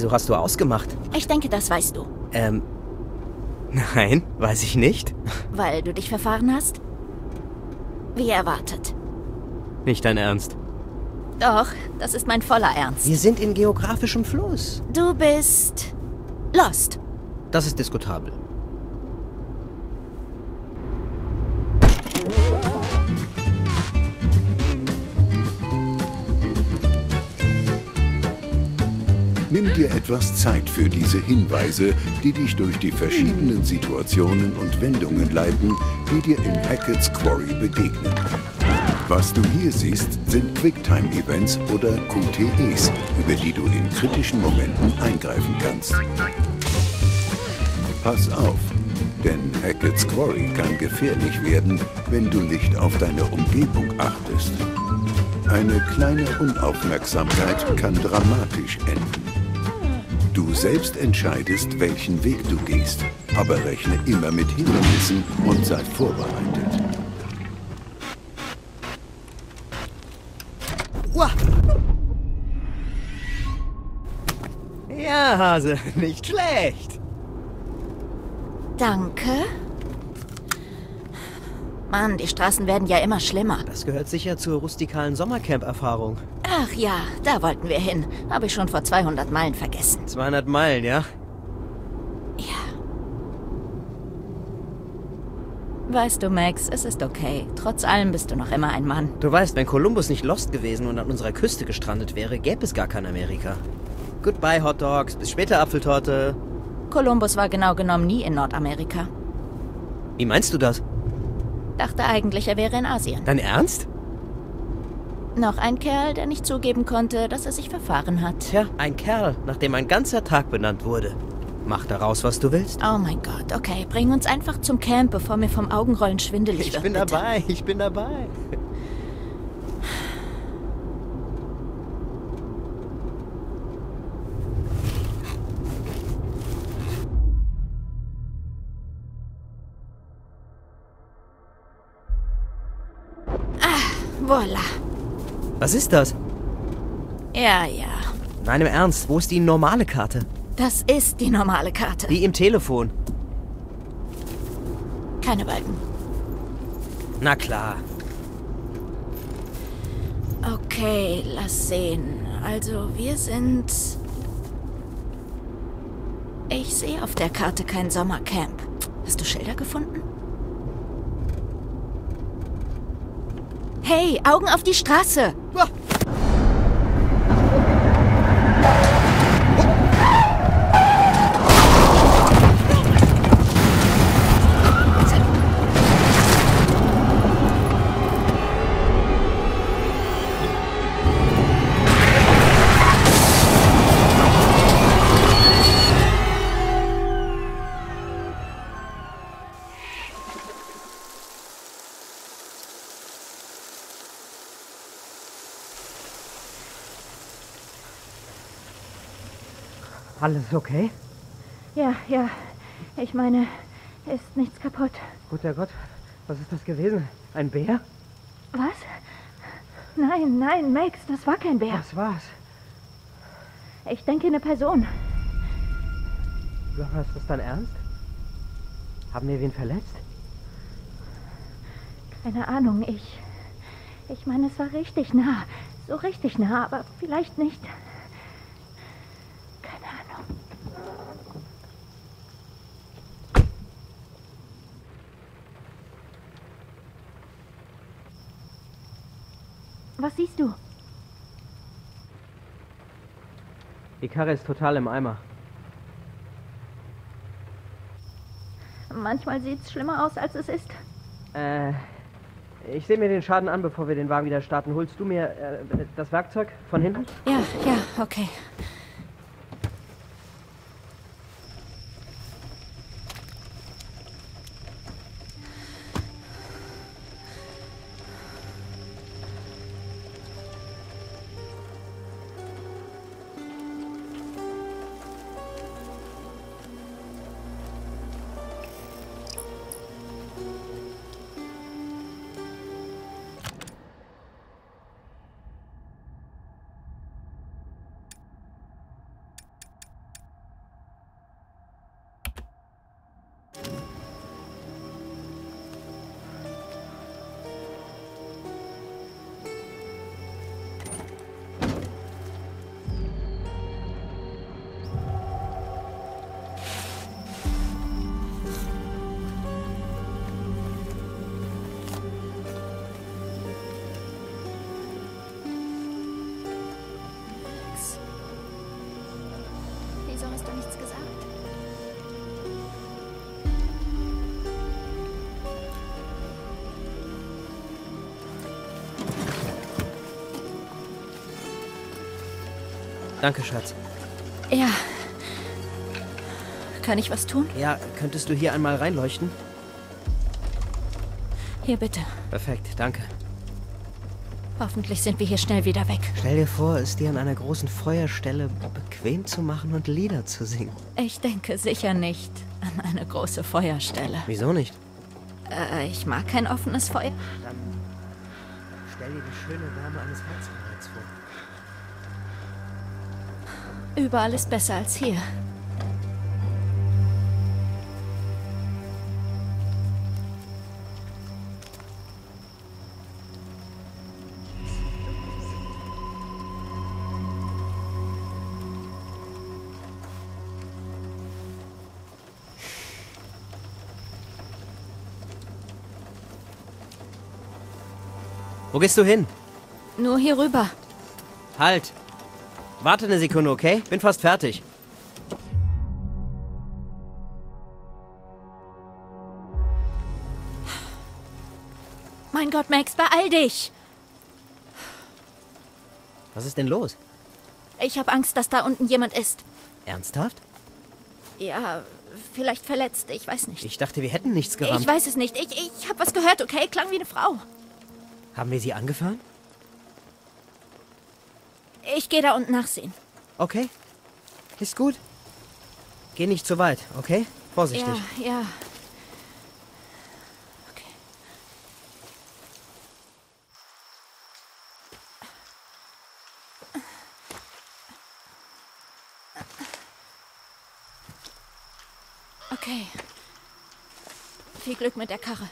Wieso hast du ausgemacht? Ich denke, das weißt du. Nein, weiß ich nicht. Weil du dich verfahren hast? Wie erwartet. Nicht dein Ernst. Doch, das ist mein voller Ernst. Wir sind in geografischem Fluss. Du bist... lost. Das ist diskutabel. Nimm dir etwas Zeit für diese Hinweise, die dich durch die verschiedenen Situationen und Wendungen leiten, die dir in Hackett's Quarry begegnen. Was du hier siehst, sind Quicktime-Events oder QTEs, über die du in kritischen Momenten eingreifen kannst. Pass auf, denn Hackett's Quarry kann gefährlich werden, wenn du nicht auf deine Umgebung achtest. Eine kleine Unaufmerksamkeit kann dramatisch enden. Du selbst entscheidest, welchen Weg du gehst, aber rechne immer mit Hindernissen und sei vorbereitet. Uah. Ja, Hase, nicht schlecht. Danke. Mann, die Straßen werden ja immer schlimmer. Das gehört sicher zur rustikalen Sommercamp-Erfahrung. Ach ja, da wollten wir hin. Habe ich schon vor 200 Meilen vergessen. 200 Meilen, ja? Ja. Weißt du, Max, es ist okay. Trotz allem bist du noch immer ein Mann. Du weißt, wenn Kolumbus nicht lost gewesen und an unserer Küste gestrandet wäre, gäbe es gar kein Amerika. Goodbye, Hot Dogs. Bis später, Apfeltorte. Kolumbus war genau genommen nie in Nordamerika. Wie meinst du das? Dachte eigentlich, er wäre in Asien. Dein Ernst? Noch ein Kerl, der nicht zugeben konnte, dass er sich verfahren hat. Tja, ein Kerl, nach dem ein ganzer Tag benannt wurde. Mach daraus, was du willst. Oh mein Gott, okay. Bring uns einfach zum Camp, bevor mir vom Augenrollen schwindelig wird. Ich bin dabei, ich bin dabei. Voila. Was ist das? Ja, ja. Nein, im Ernst, wo ist die normale Karte? Das ist die normale Karte. Die im Telefon. Keine Balken. Na klar. Okay, lass sehen. Also, wir sind... Ich sehe auf der Karte kein Sommercamp. Hast du Schilder gefunden? Hey, Augen auf die Straße! Ah. Alles okay? Ja, ja. Ich meine, ist nichts kaputt. Guter Gott, was ist das gewesen? Ein Bär? Was? Nein, nein, Max, das war kein Bär. Was war's? Ich denke, eine Person. Laura, ist das dein Ernst? Haben wir wen verletzt? Keine Ahnung, ich meine, es war richtig nah. So richtig nah, aber vielleicht nicht. Keine Ahnung. Was siehst du? Die Karre ist total im Eimer. Manchmal sieht's schlimmer aus, als es ist. Ich sehe mir den Schaden an, bevor wir den Wagen wieder starten. Holst du mir das Werkzeug von hinten? Ja, ja, okay. Danke, Schatz. Ja. Kann ich was tun? Ja, könntest du hier einmal reinleuchten? Hier bitte. Perfekt, danke. Hoffentlich sind wir hier schnell wieder weg. Stell dir vor, es dir an einer großen Feuerstelle bequem zu machen und Lieder zu singen. Ich denke sicher nicht an eine große Feuerstelle. Wieso nicht? Ich mag kein offenes Feuer. Dann stell dir die schöne Wärme eines Herzfeuers vor. Überall ist besser als hier. Wo gehst du hin? Nur hier rüber. Halt! Warte eine Sekunde, okay? Bin fast fertig. Mein Gott, Max, beeil dich! Was ist denn los? Ich habe Angst, dass da unten jemand ist. Ernsthaft? Ja, vielleicht verletzt, ich weiß nicht. Ich dachte, wir hätten nichts gerammt. Ich weiß es nicht. Ich habe was gehört, okay? Klang wie eine Frau. Haben wir sie angefahren? Ich gehe da unten nachsehen. Okay. Ist gut. Geh nicht zu weit, okay? Vorsichtig. Ja. Okay. Okay. Viel Glück mit der Karre.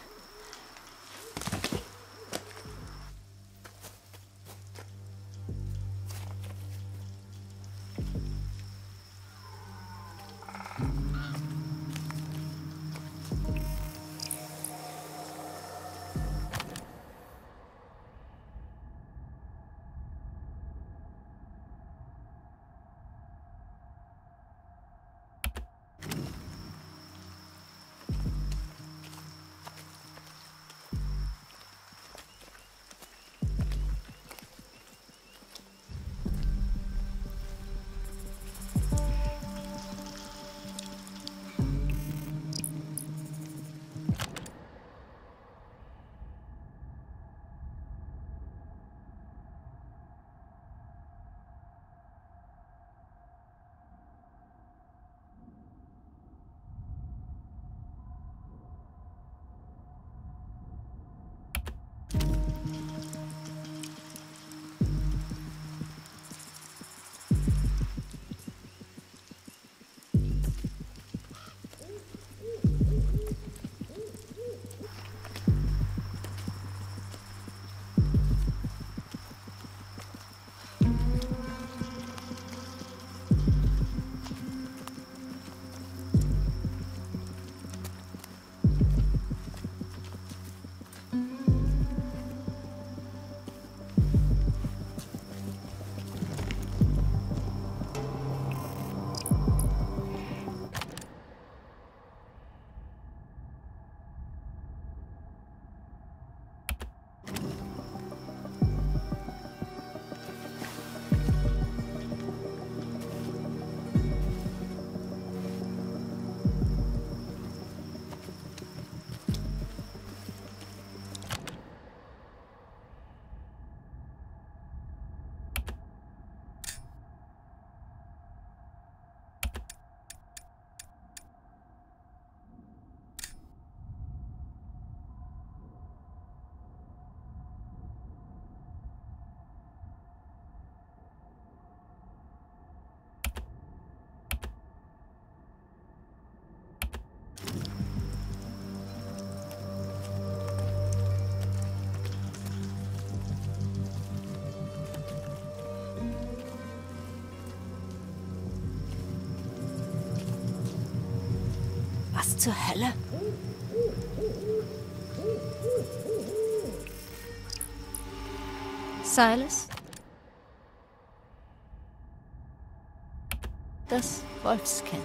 Was zur Hölle? Silas? Das Wolfskind.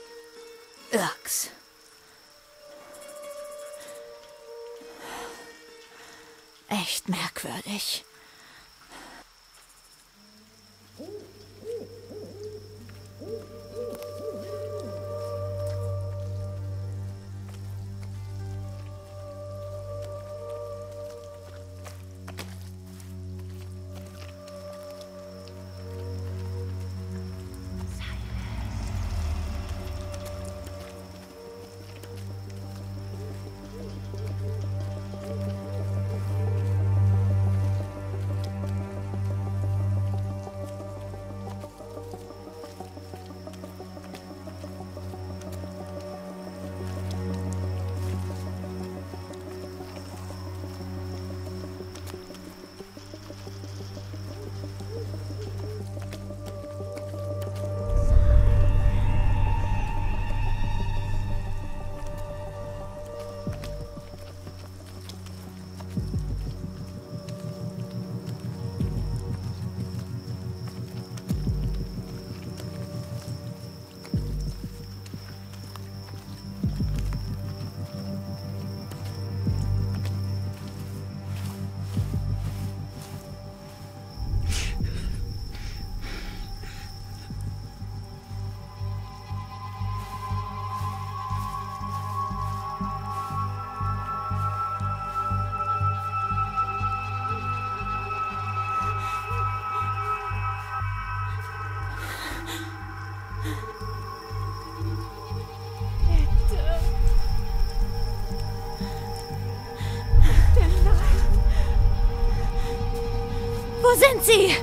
Irks. echt merkwürdig. Wo sind sie?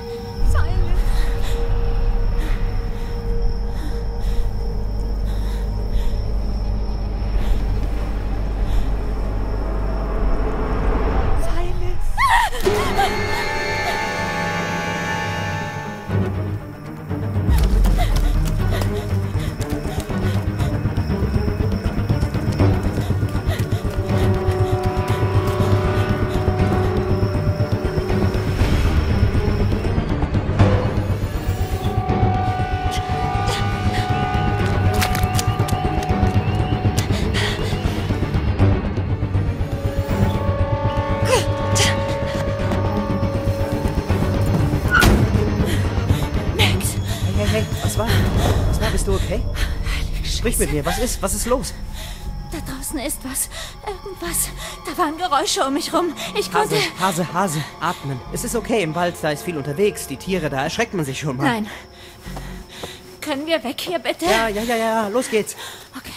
Bist du okay? Sprich mit mir. Was ist? Was ist los? Da draußen ist was. Irgendwas. Da waren Geräusche um mich rum. Ich konnte... Hase. Atmen. Es ist okay im Wald. Da ist viel unterwegs. Die Tiere, da erschreckt man sich schon mal. Nein. Können wir weg hier, bitte? Ja. Los geht's. Okay.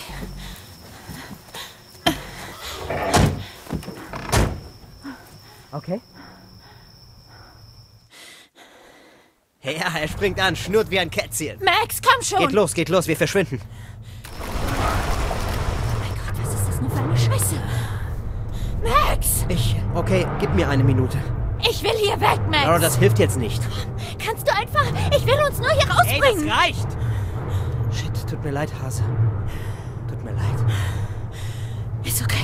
Okay. Ja, er springt an, schnurrt wie ein Kätzchen. Max, komm schon! Geht los, wir verschwinden. Oh mein Gott, was ist das nur für eine Scheiße? Max! Okay, gib mir eine Minute. Ich will hier weg, Max! Oh, das hilft jetzt nicht. Kannst du einfach... Ich will uns nur hier rausbringen! Ey, das reicht! Shit, tut mir leid, Hase. Tut mir leid. Ist okay.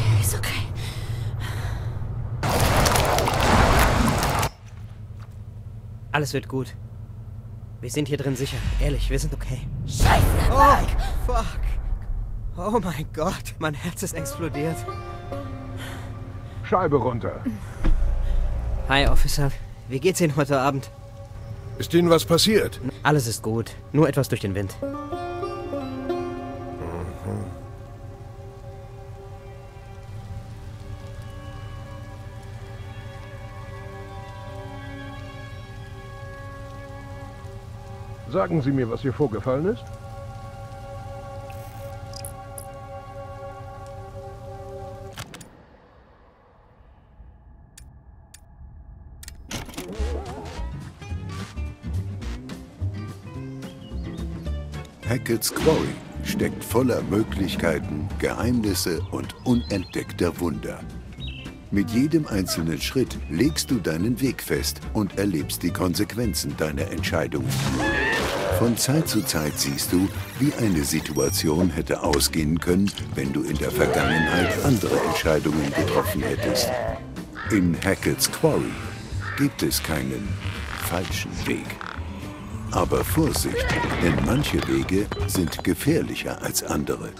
Alles wird gut. Wir sind hier drin sicher. Ehrlich, wir sind okay. Scheiße! Oh, fuck. Oh mein Gott, mein Herz ist explodiert. Scheibe runter. Hi, Officer. Wie geht's Ihnen heute Abend? Ist Ihnen was passiert? Alles ist gut. Nur etwas durch den Wind. Sagen Sie mir, was hier vorgefallen ist? Hackett's Quarry steckt voller Möglichkeiten, Geheimnisse und unentdeckter Wunder. Mit jedem einzelnen Schritt legst du deinen Weg fest und erlebst die Konsequenzen deiner Entscheidungen. Von Zeit zu Zeit siehst du, wie eine Situation hätte ausgehen können, wenn du in der Vergangenheit andere Entscheidungen getroffen hättest. In Hackett's Quarry gibt es keinen falschen Weg. Aber Vorsicht, denn manche Wege sind gefährlicher als andere.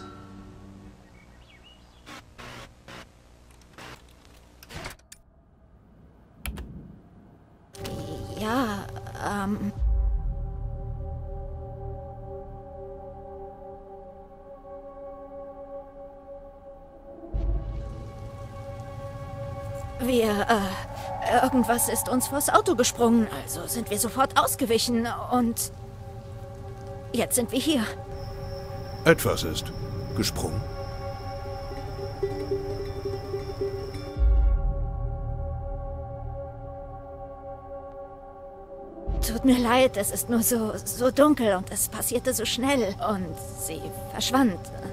Irgendwas ist uns vors Auto gesprungen, also sind wir sofort ausgewichen und jetzt sind wir hier. Etwas ist gesprungen. Tut mir leid, es ist nur so dunkel und es passierte so schnell und sie verschwand.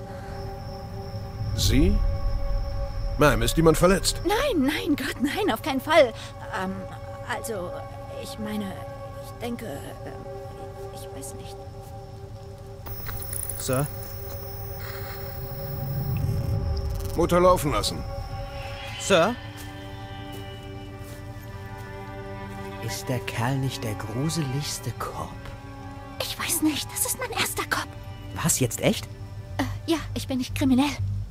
Sie? Ma'am, ist jemand verletzt? Nein, Gott, nein, auf keinen Fall. Also, ich meine, ich denke, ich weiß nicht. Sir? Motor laufen lassen. Sir? Ist der Kerl nicht der gruseligste Cop? Ich weiß nicht, das ist mein erster Cop. Was, jetzt echt? Ja, ich bin nicht kriminell.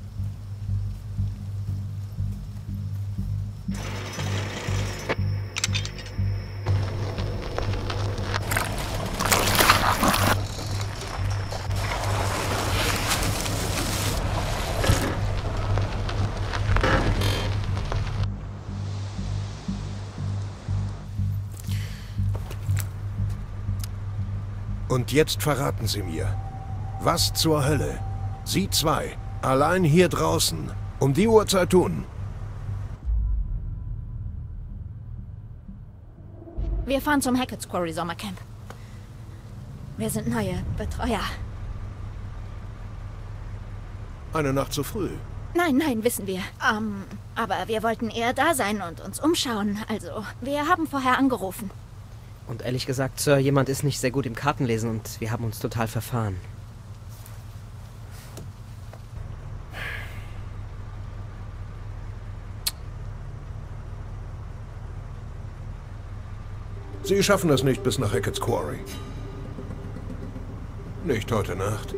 Und jetzt verraten Sie mir, was zur Hölle Sie zwei allein hier draußen um die Uhrzeit tun? Wir fahren zum Hackett's Quarry Sommercamp. Wir sind neue Betreuer. Eine Nacht zu früh. Nein, wissen wir. Aber wir wollten eher da sein und uns umschauen. Also, wir haben vorher angerufen. Und ehrlich gesagt, Sir, jemand ist nicht sehr gut im Kartenlesen und wir haben uns total verfahren. Sie schaffen es nicht bis nach Hackett's Quarry. Nicht heute Nacht.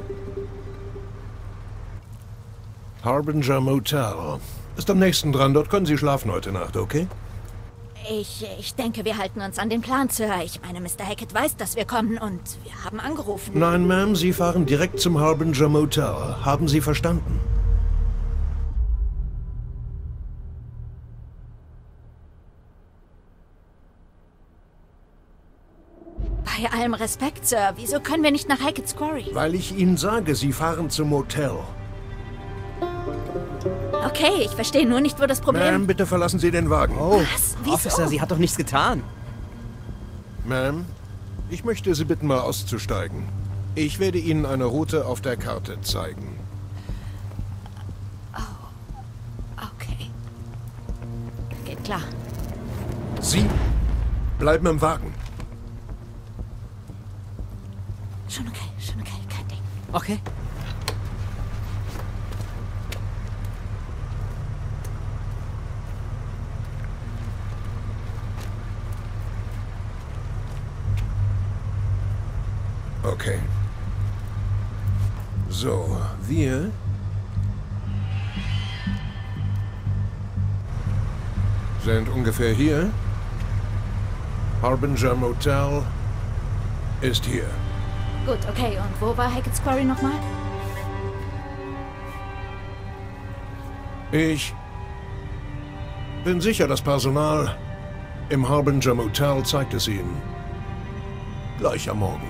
Harbinger Motel. Ist am nächsten dran, dort können Sie schlafen heute Nacht, okay? Ich denke, wir halten uns an den Plan, Sir. Ich meine, Mr. Hackett weiß, dass wir kommen und wir haben angerufen. Nein, Ma'am, Sie fahren direkt zum Harbinger Motel. Haben Sie verstanden? Bei allem Respekt, Sir, wieso können wir nicht nach Hackett's Quarry? Weil ich Ihnen sage, Sie fahren zum Motel. Okay, ich verstehe nur nicht, wo das Problem... Ma'am, bitte verlassen Sie den Wagen. Oh, Was? Wieso? Officer, sie hat doch nichts getan. Ma'am, ich möchte Sie bitten, mal auszusteigen. Ich werde Ihnen eine Route auf der Karte zeigen. Okay. Geht klar. Sie bleiben im Wagen. Schon okay, kein Ding. Okay. Okay. So, wir sind ungefähr hier. Harbinger Motel ist hier. Gut, okay. Und wo war Hackett's Quarry nochmal? Ich bin sicher, das Personal im Harbinger Motel zeigt es Ihnen. Gleich am Morgen.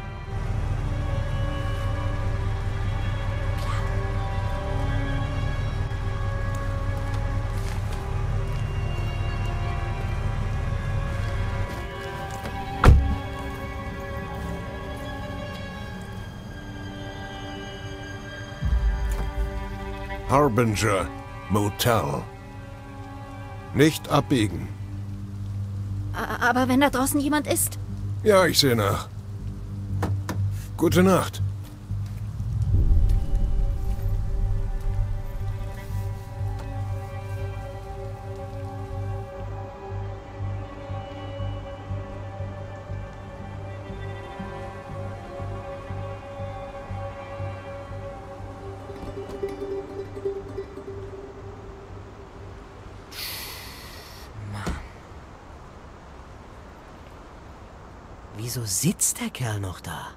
Harbinger Motel. Nicht abbiegen. Aber wenn da draußen jemand ist? Ja, ich sehe nach. Gute Nacht. Wieso sitzt der Kerl noch da?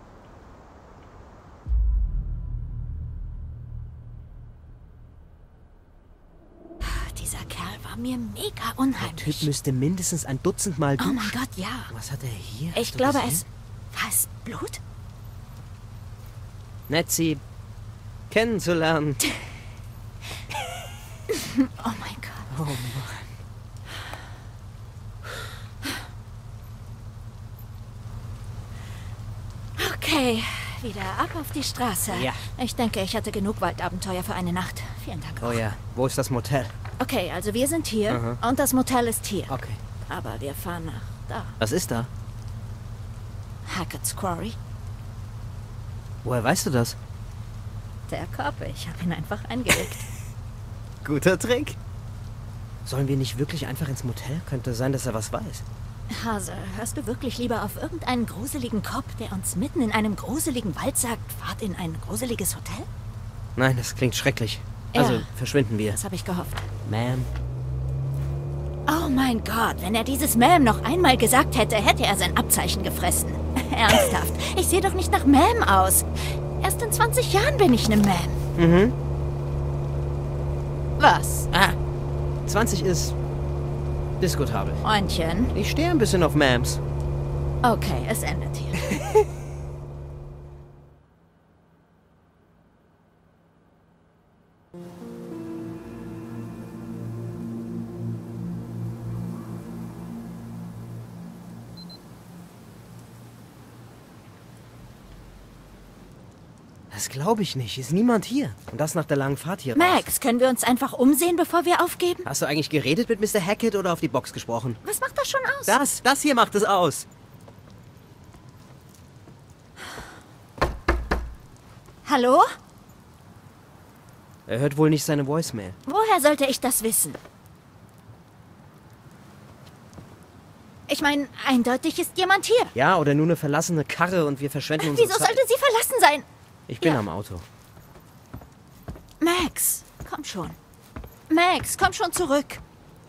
Dieser Dieser Kerl war mir mega Der unheimlich. Typ müsste mindestens ein Dutzend Mal Oh duschen. mein Gott, ja. Was hat er hier? Ich Hast du glaube, gesehen? War es Blut? Nett, sie kennenzulernen. Oh mein Gott. Oh Mann. Okay, wieder ab auf die Straße. Ja. Ich denke, ich hatte genug Waldabenteuer für eine Nacht. Vielen Dank. Oh ja, wo ist das Motel? Okay, also wir sind hier Aha. und das Motel ist hier. Okay. Aber wir fahren nach da. Was ist da? Hackett's Quarry. Woher weißt du das? Der Cop, ich habe ihn einfach eingelegt. Guter Trick. Sollen wir nicht wirklich einfach ins Motel? Könnte sein, dass er was weiß. Hase, hörst du wirklich lieber auf irgendeinen gruseligen Cop, der uns mitten in einem gruseligen Wald sagt, fahrt in ein gruseliges Hotel? Nein, das klingt schrecklich. Ja. Also, verschwinden wir. Das habe ich gehofft. Ma'am. Oh mein Gott, wenn er dieses Ma'am noch einmal gesagt hätte, hätte er sein Abzeichen gefressen. Ernsthaft, ich sehe doch nicht nach Ma'am aus. Erst in 20 Jahren bin ich eine Ma'am. Mhm. Was? 20 ist diskutabel. Freundchen. Ich stehe ein bisschen auf Ma'ams. Okay, es endet hier. Das glaube ich nicht. Ist niemand hier. Und das nach der langen Fahrt hier raus. Max, können wir uns einfach umsehen, bevor wir aufgeben? Hast du eigentlich geredet mit Mr. Hackett oder auf die Box gesprochen? Was macht das schon aus? Das hier macht es aus. Hallo? Er hört wohl nicht seine Voicemail. Woher sollte ich das wissen? Ich meine, eindeutig ist jemand hier. Ja, oder nur eine verlassene Karre und wir verschwenden unsere Wieso Zeit. sollte sie verlassen sein? Ich bin Ja. am Auto. Max, komm schon. Max, komm schon zurück.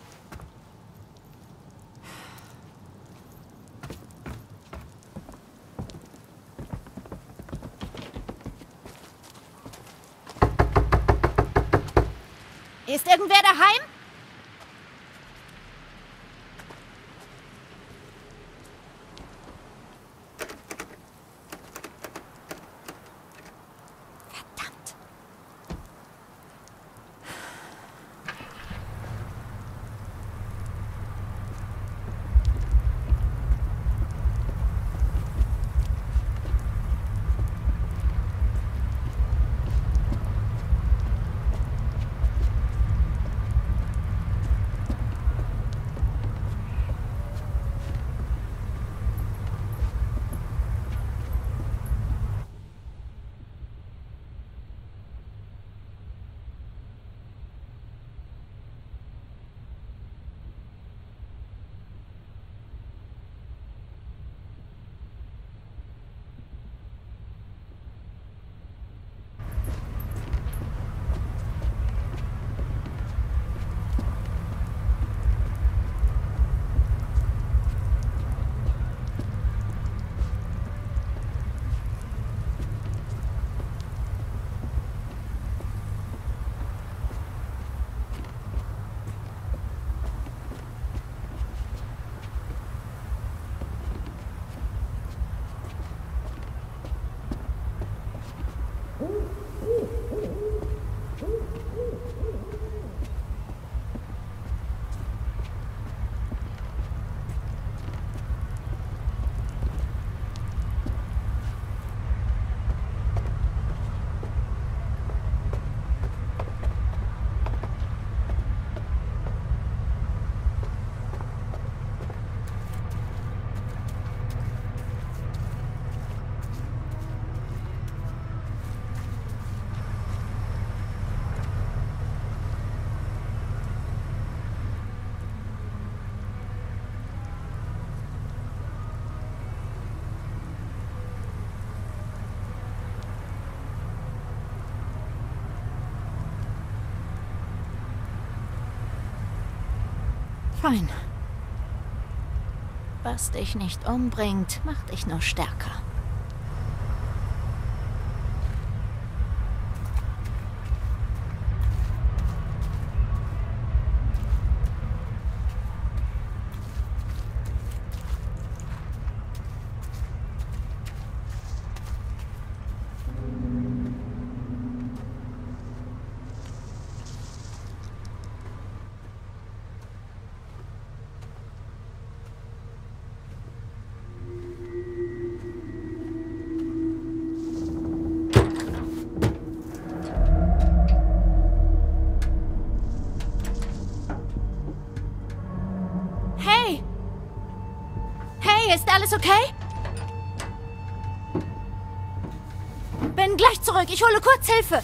Ist irgendwer daheim? Verdammt. Fein. Was dich nicht umbringt, macht dich nur stärker. alles okay? Bin gleich zurück. Ich hole kurz Hilfe.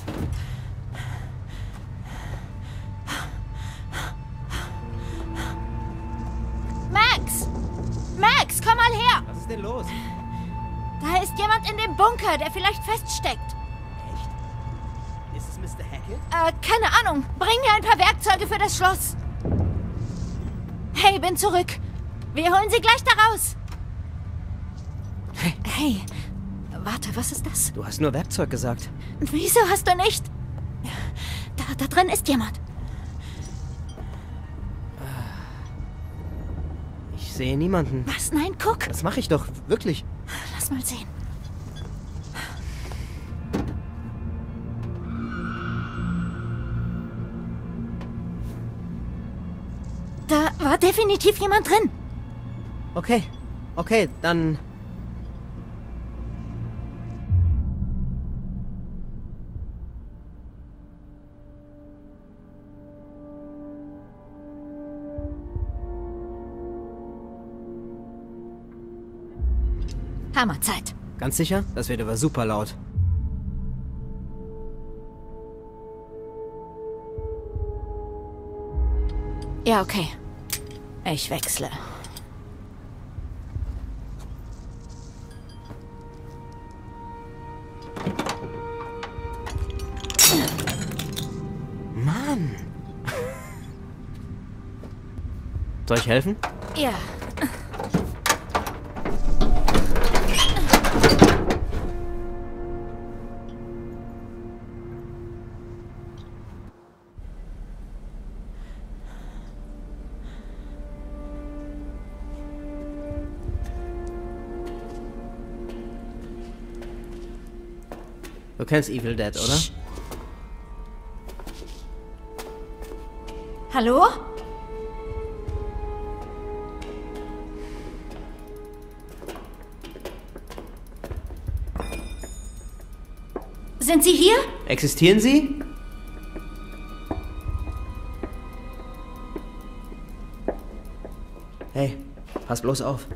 Max! Max, komm mal her! Was ist denn los? Da ist jemand in dem Bunker, der vielleicht feststeckt. Echt? Ist es Mr. Hackett? Keine Ahnung. Bring mir ein paar Werkzeuge für das Schloss. Hey, bin zurück. Wir holen sie gleich da raus. Hey, warte, was ist das? Du hast nur Werkzeug gesagt. Wieso hast du nicht? Da drin ist jemand. Ich sehe niemanden. Was? Nein, guck. Das mache ich doch, wirklich. Lass mal sehen. Da war definitiv jemand drin. Okay, dann... Hammerzeit. Ganz sicher? Das wird aber super laut. Ja, okay. Ich wechsle. Mann! Soll ich helfen? Ja. Du kennst Evil Dead, oder? Hallo? Sind Sie hier? Existieren sie? Hey, pass bloß auf.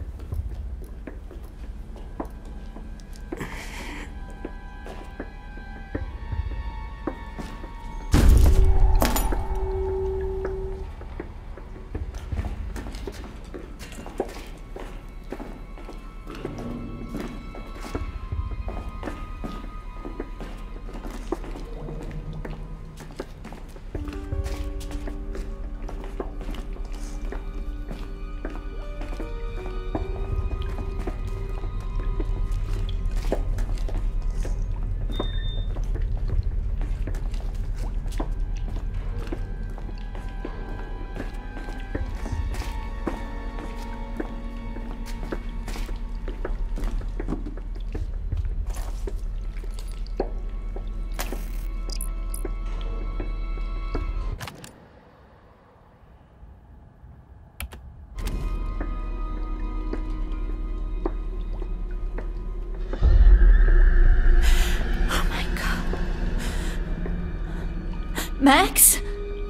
Max?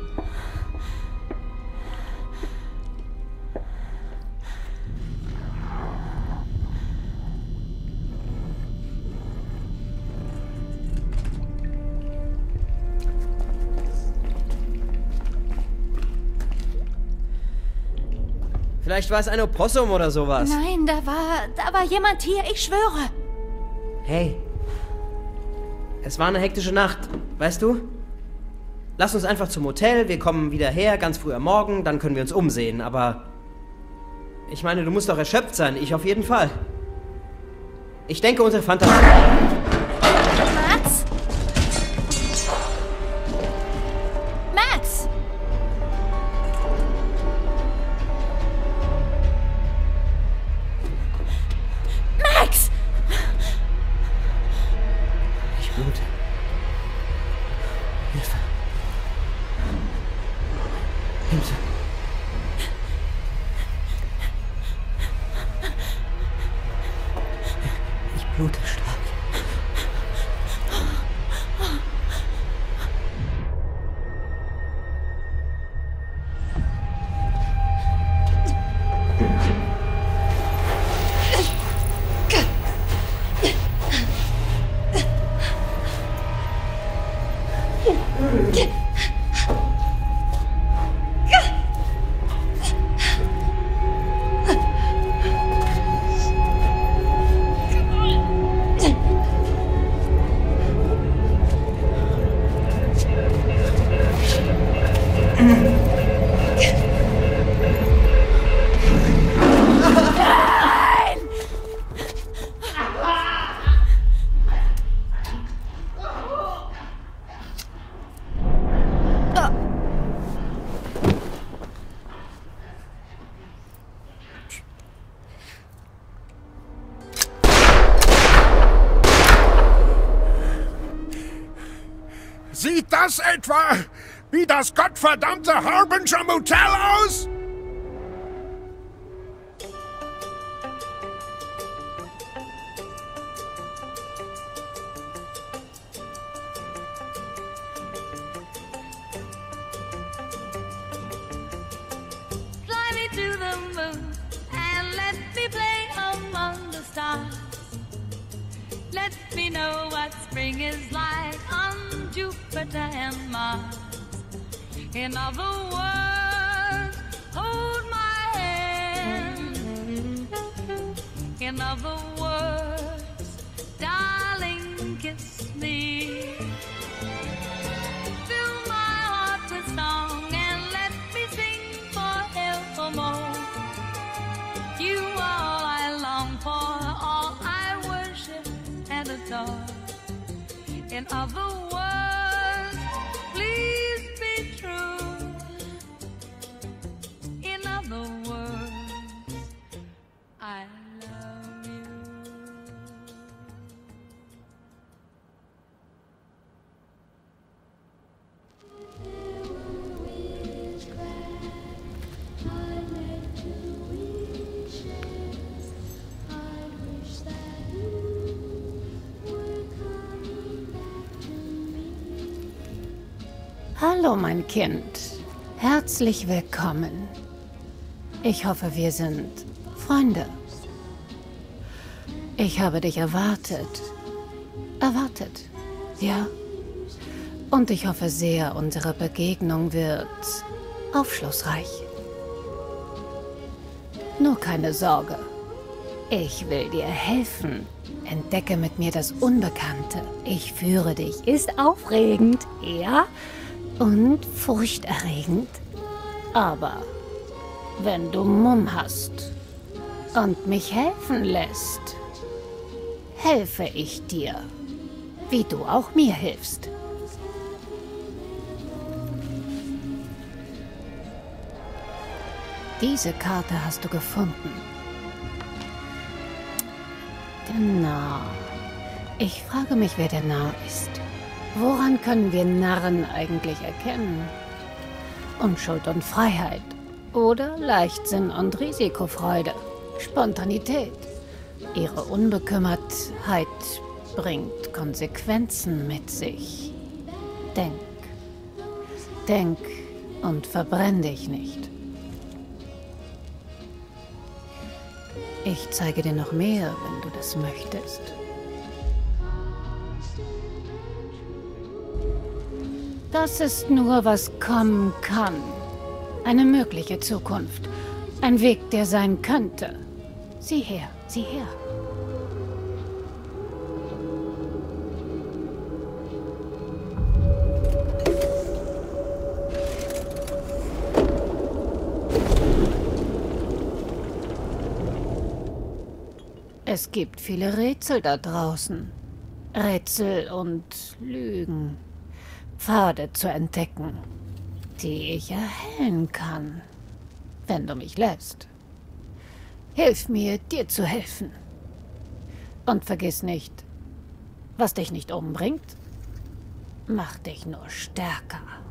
Vielleicht war es ein Opossum oder sowas. Nein, da war jemand hier, ich schwöre. Hey. Es war eine hektische Nacht, weißt du? Lass uns einfach zum Hotel, wir kommen wieder her, ganz früh am Morgen, dann können wir uns umsehen, aber... Ich meine, du musst doch erschöpft sein, ich auf jeden Fall. Ich denke, unsere Fantasie... Max? Max? Max! Ich blute. Hilfe. Hilfe. Ich blute stark. Sieht das etwa wie das gottverdammte Harbinger Motel aus? Fly me to the moon and let me play among the stars. Let me know what spring is like on Jupiter and Mars. In other words, hold my hand. In other words, darling, kiss me. Fill my heart with song and let me sing forevermore. You are all I long for, all I worship and adore. In other words, please be true. In other words, I love you. Hallo, mein Kind. Herzlich willkommen. Ich hoffe, wir sind Freunde. Ich habe dich erwartet. Erwartet, ja. Und ich hoffe sehr, unsere Begegnung wird aufschlussreich. Nur keine Sorge. Ich will dir helfen. Entdecke mit mir das Unbekannte. Ich führe dich. Ist aufregend, ja? Und furchterregend. Aber wenn du Mumm hast und mich helfen lässt, helfe ich dir, wie du auch mir hilfst. Diese Karte hast du gefunden. Der Narr. Ich frage mich, wer der Narr ist. Woran können wir Narren eigentlich erkennen? Unschuld und Freiheit. Oder Leichtsinn und Risikofreude. Spontanität. Ihre Unbekümmertheit bringt Konsequenzen mit sich. Denk. Denk und verbrenn dich nicht. Ich zeige dir noch mehr, wenn du das möchtest. Das ist nur, was kommen kann. Eine mögliche Zukunft. Ein Weg, der sein könnte. Sieh her, sieh her. Es gibt viele Rätsel da draußen. Rätsel und Lügen. Pfade zu entdecken, die ich erhellen kann, wenn du mich lässt. Hilf mir, dir zu helfen. Und vergiss nicht, was dich nicht umbringt, macht dich nur stärker.